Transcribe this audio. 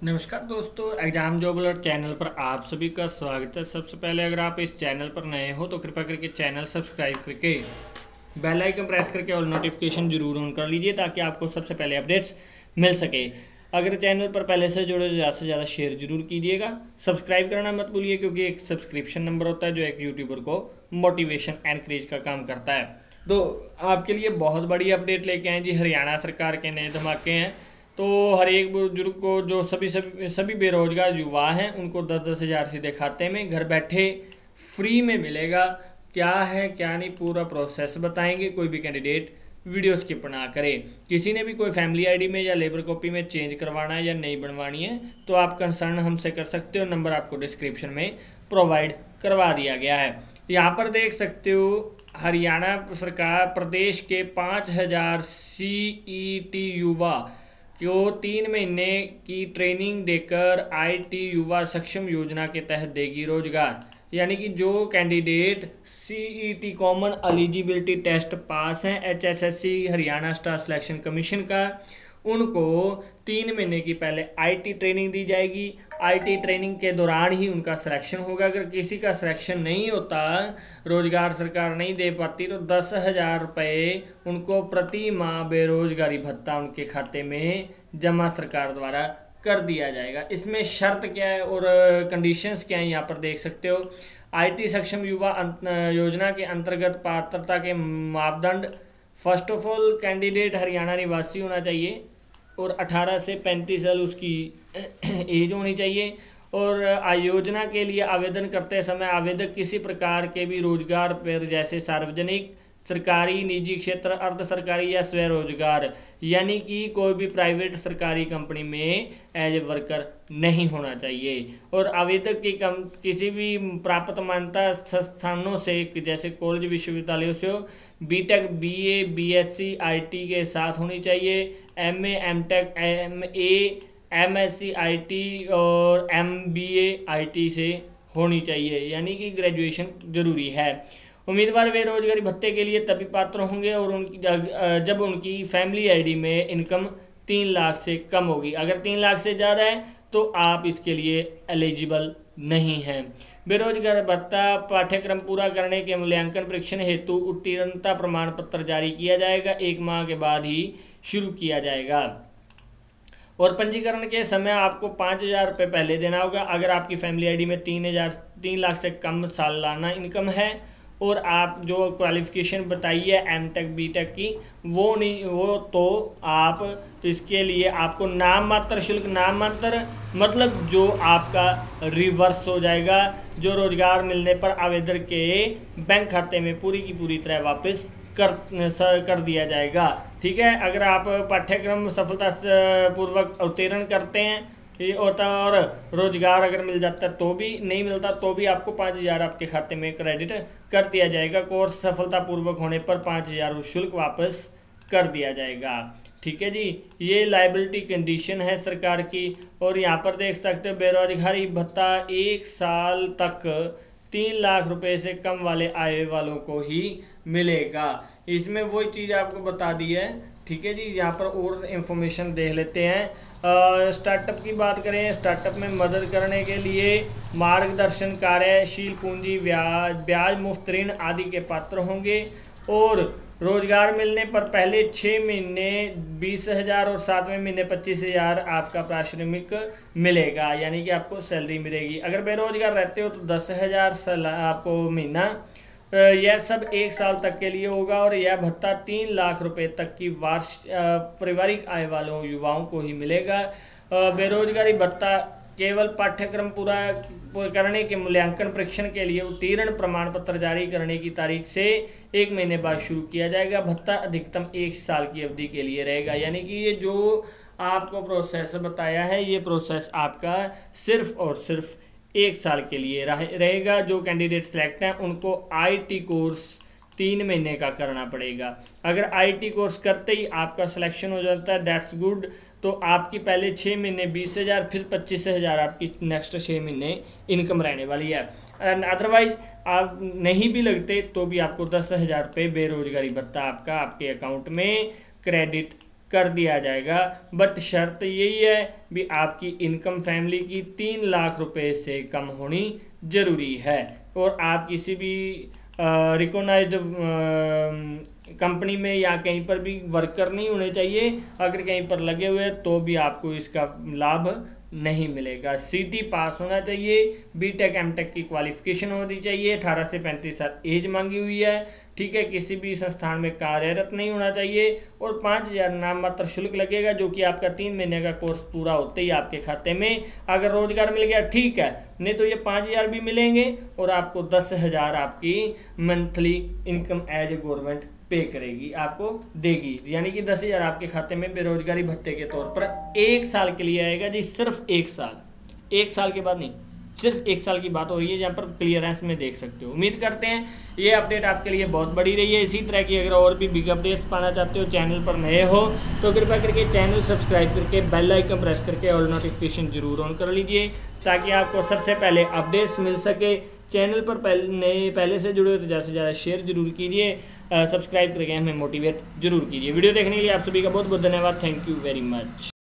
नमस्कार दोस्तों, exam job alert channel पर आप सभी का स्वागत है। सबसे पहले अगर आप इस चैनल पर नए हो तो कृपया करके चैनल सब्सक्राइब करके बेल आइकन प्रेस करके ऑल नोटिफिकेशन जरूर ऑन कर लीजिए ताकि आपको सबसे पहले अपडेट्स मिल सके। अगर चैनल पर पहले से जुड़े ज़्यादा से ज़्यादा शेयर जरूर कीजिएगा। सब्सक्राइब करना मत भूलिए क्योंकि एक सब्सक्रिप्शन नंबर होता है जो एक यूट्यूबर को मोटिवेशन एनकरेज का काम करता है। तो आपके लिए बहुत बड़ी अपडेट लेके आए जी। हरियाणा सरकार के नए धमाके हैं। तो हर एक बुजुर्ग को जो सभी बेरोजगार युवा हैं उनको 10-10 हज़ार सीधे खाते में घर बैठे फ्री में मिलेगा। क्या है क्या नहीं पूरा प्रोसेस बताएंगे। कोई भी कैंडिडेट वीडियो स्किप ना करे। किसी ने भी कोई फैमिली आईडी में या लेबर कॉपी में चेंज करवाना है या नहीं बनवानी है तो आप कंसर्न हमसे कर सकते हो। नंबर आपको डिस्क्रिप्शन में प्रोवाइड करवा दिया गया है। यहाँ पर देख सकते हो हरियाणा सरकार प्रदेश के 5,000 CET युवा को 3 महीने की ट्रेनिंग देकर IT युवा सक्षम योजना के तहत देगी रोजगार। यानी कि जो candidate CET common eligibility test pass हैं HSSC Haryana staff selection commission का, उनको 3 महीने की पहले IT ट्रेनिंग दी जाएगी। IT ट्रेनिंग के दौरान ही उनका सिलेक्शन होगा। अगर किसी का सिलेक्शन नहीं होता, रोजगार सरकार नहीं दे पाती तो 10,000 रुपये उनको प्रति माह बेरोजगारी भत्ता उनके खाते में जमा सरकार द्वारा कर दिया जाएगा। इसमें शर्त क्या है और कंडीशंस क्या है यहाँ पर देख सकते हो। IT सक्षम युवा योजना के अंतर्गत पात्रता के मापदंड, first of all candidate Haryana निवासी होना चाहिए और 18 से 35 साल उसकी एज होनी चाहिए। और योजना के लिए आवेदन करते समय आवेदक किसी प्रकार के भी रोजगार पर जैसे सार्वजनिक, सरकारी, निजी क्षेत्र, अर्ध सरकारी या स्वरोजगार यानी कि कोई भी प्राइवेट सरकारी कंपनी में एज ए वर्कर नहीं होना चाहिए। और आवेदक की किसी भी प्राप्त मान्यता संस्थानों से जैसे कॉलेज विश्वविद्यालयों से BTech, BA, BSc IT के साथ होनी चाहिए। MA, MTech, MA, MSc IT और MBA IT से होनी चाहिए, यानी कि ग्रेजुएशन जरूरी है। उम्मीदवार बेरोजगारी भत्ते के लिए तभी पात्र होंगे और उनकी जब उनकी फैमिली आईडी में इनकम 3 लाख से कम होगी। अगर 3 लाख से ज़्यादा है तो आप इसके लिए एलिजिबल नहीं हैं। बेरोजगार भत्ता पाठ्यक्रम पूरा करने के मूल्यांकन परीक्षण हेतु उत्तीर्णता प्रमाण पत्र जारी किया जाएगा। 1 माह के बाद ही शुरू किया जाएगा। और पंजीकरण के समय आपको 5,000 रुपये पहले देना होगा। अगर आपकी फैमिली आईडी में 3 लाख से कम सालाना इनकम है और आप जो क्वालिफिकेशन बताई है MTech BTech की वो नहीं वो तो आप इसके लिए आपको नाम मात्र शुल्क, नाम मात्र मतलब जो आपका रिवर्स हो जाएगा, जो रोजगार मिलने पर आवेदक के बैंक खाते में पूरी की पूरी तरह वापस कर दिया जाएगा। ठीक है। अगर आप पाठ्यक्रम सफलता पूर्वक उत्तीर्ण करते हैं ये होता और रोजगार अगर मिल जाता है तो भी, नहीं मिलता तो भी आपको 5,000 आपके खाते में क्रेडिट कर दिया जाएगा। कोर्स सफलतापूर्वक होने पर 5,000 शुल्क वापस कर दिया जाएगा। ठीक है जी, ये लायबिलिटी कंडीशन है सरकार की। और यहाँ पर देख सकते हो बेरोजगारी भत्ता 1 साल तक 3 लाख रुपए से कम वाले आय वालों को ही मिलेगा। इसमें वही चीज़ आपको बता दी है। ठीक है जी, यहाँ पर और इन्फॉर्मेशन देख लेते हैं। स्टार्टअप की बात करें, स्टार्टअप में मदद करने के लिए मार्गदर्शन, कार्यशील पूंजी, ब्याज मुफ्त ऋण आदि के पात्र होंगे। और रोजगार मिलने पर पहले 6 महीने 20,000 और 7वें महीने 25,000 आपका पारिश्रमिक मिलेगा, यानी कि आपको सैलरी मिलेगी। अगर बेरोजगार रहते हो तो 10,000 आपको महीना। यह सब 1 साल तक के लिए होगा और यह भत्ता 3 लाख रुपए तक की वार्षिक पारिवारिक आय वालों युवाओं को ही मिलेगा। बेरोजगारी भत्ता केवल पाठ्यक्रम पूरा करने के मूल्यांकन परीक्षण के लिए उत्तीर्ण प्रमाण पत्र जारी करने की तारीख से 1 महीने बाद शुरू किया जाएगा। भत्ता अधिकतम 1 साल की अवधि के लिए रहेगा, यानी कि ये जो आपको प्रोसेस बताया है ये प्रोसेस आपका सिर्फ और सिर्फ 1 साल के लिए रहेगा। जो कैंडिडेट सेलेक्ट हैं उनको IT कोर्स 3 महीने का करना पड़ेगा। अगर IT कोर्स करते ही आपका सिलेक्शन हो जाता है दैट्स गुड। तो आपकी पहले 6 महीने 20,000 फिर 25,000 आपकी नेक्स्ट 6 महीने इनकम रहने वाली है। अदरवाइज आप नहीं भी लगते तो भी आपको 10,000 रुपये बेरोजगारी भत्ता आपका आपके अकाउंट में क्रेडिट कर दिया जाएगा। बट शर्त यही है भी आपकी इनकम फैमिली की 3 लाख रुपए से कम होनी ज़रूरी है और आप किसी भी रिकॉग्नाइज्ड कंपनी में या कहीं पर भी वर्कर नहीं होने चाहिए। अगर कहीं पर लगे हुए तो भी आपको इसका लाभ नहीं मिलेगा। सीटी पास होना चाहिए, बीटेक एमटेक की क्वालिफिकेशन होनी चाहिए, 18 से 35 साल एज मांगी हुई है, ठीक है। किसी भी संस्थान में कार्यरत नहीं होना चाहिए और 5,000 नाम मात्र शुल्क लगेगा, जो कि आपका 3 महीने का कोर्स पूरा होते ही आपके खाते में अगर रोजगार मिल गया ठीक है, नहीं तो ये 5,000 भी मिलेंगे और आपको 10,000 आपकी monthly income as a government pay करेगी, आपको देगी। यानी कि 10,000 आपके खाते में बेरोजगारी भत्ते के तौर पर 1 साल के लिए आएगा जी, सिर्फ 1 साल, 1 साल के बाद नहीं, सिर्फ 1 साल की बात हो रही है, जहाँ पर क्लियरेंस में देख सकते हो। उम्मीद करते हैं ये अपडेट आपके लिए बहुत बड़ी रही है। इसी तरह की अगर और भी बिग अपडेट्स पाना चाहते हो, चैनल पर नए हो तो कृपया करके चैनल सब्सक्राइब करके बेल आइकन प्रेस करके ऑल नोटिफिकेशन जरूर ऑन कर लीजिए, ताकि आपको सबसे पहले अपडेट्स मिल सके। चैनल पर पहले से जुड़े हो तो ज़्यादा से ज़्यादा शेयर जरूर कीजिए, सब्सक्राइब करके हमें मोटिवेट जरूर कीजिए। वीडियो देखने के लिए आप सभी का बहुत बहुत धन्यवाद। Thank you very much.